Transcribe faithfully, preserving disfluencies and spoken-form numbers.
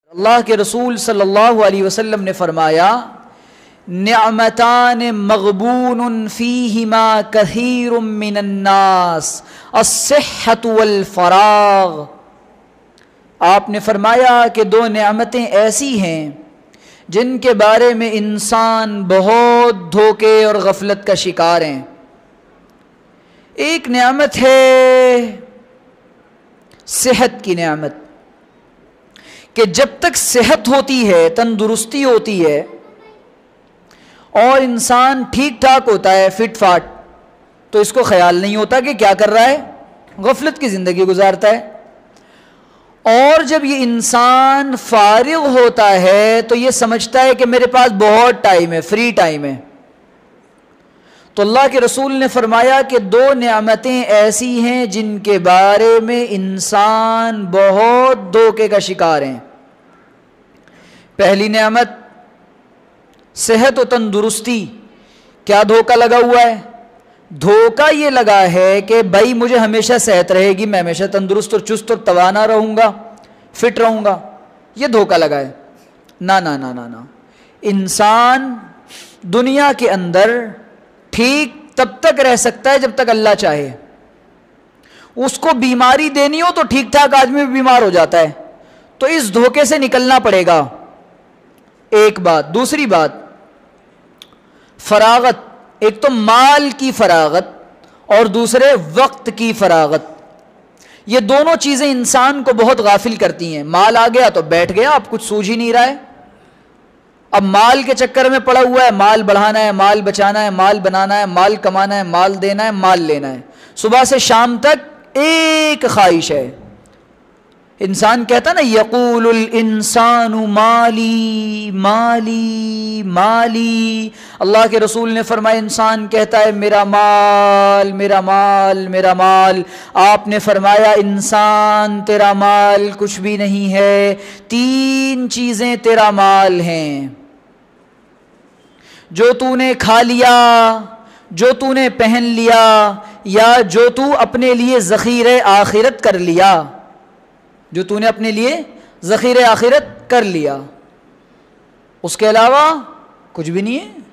اللہ کے رسول صلی اللہ علیہ وسلم نے فرمایا نعمتان مغبون فیہما کثیر من الناس الصحۃ والفراغ۔ آپ نے فرمایا کہ دو نعمتیں ایسی ہیں جن کے بارے میں انسان بہت دھوکے اور غفلت کا شکار ہیں۔ ایک نعمت ہے صحت کی نعمت، کہ جب تک صحت ہوتی ہے، تندرستی ہوتی ہے اور انسان ٹھیک ٹھاک ہوتا ہے، فٹ فاٹ، تو اس کو خیال نہیں ہوتا کہ کیا کر رہا ہے، غفلت کی زندگی گزارتا ہے۔ اور جب یہ انسان فارغ ہوتا ہے تو یہ سمجھتا ہے کہ میرے پاس بہت ٹائم ہے، فری ٹائم ہے۔ تو اللہ کے رسول نے فرمایا کہ دو نعمتیں ایسی ہیں جن کے بارے میں انسان بہت دھوکے کا شکار ہیں۔ پہلی نعمت صحت و تندرستی۔ کیا دھوکا لگا ہوا ہے؟ دھوکا یہ لگا ہے کہ بھائی مجھے ہمیشہ صحت رہے گی، میں ہمیشہ تندرست اور چست اور توانا رہوں گا، فٹ رہوں گا، یہ دھوکا لگا ہے۔ نہ نہ نہ نہ نہ انسان دنیا کے اندر ٹھیک تب تک رہ سکتا ہے جب تک اللہ چاہے۔ اس کو بیماری دینی ہو تو ٹھیک ٹھاک آدمی بھی بیمار ہو جاتا ہے، تو اس دھوکے سے نکلنا پڑے گا۔ ایک بات۔ دوسری بات فراغت، ایک تو مال کی فراغت اور دوسرے وقت کی فراغت۔ یہ دونوں چیزیں انسان کو بہت غافل کرتی ہیں۔ مال آ گیا تو بیٹھ گیا، اب کچھ سوجھ ہی نہیں رہا ہے، اب مال کے چکر میں پڑا ہوا ہے، مال بڑھانا ہے، مال بچانا ہے، مال بنانا ہے، مال کمانا ہے، مال دینا ہے، مال لینا ہے، صبح سے شام تک ایک خواہش ہے۔ انسان کہتا نا یقول الانسان مالی مالی مالی، اللہ کے رسول نے فرمایا انسان کہتا ہے میرا مال میرا مال میرا مال۔ آپ نے فرمایا انسان تیرا مال کچھ بھی نہیں ہے، تین چیزیں تیرا مال ہیں، جو تو نے کھا لیا، جو تو نے پہن لیا، یا جو تو اپنے لیے ذخیرہ آخرت کر لیا، جو تو نے اپنے لیے ذخیرہ آخرت کر لیا، اس کے علاوہ کچھ بھی نہیں ہے۔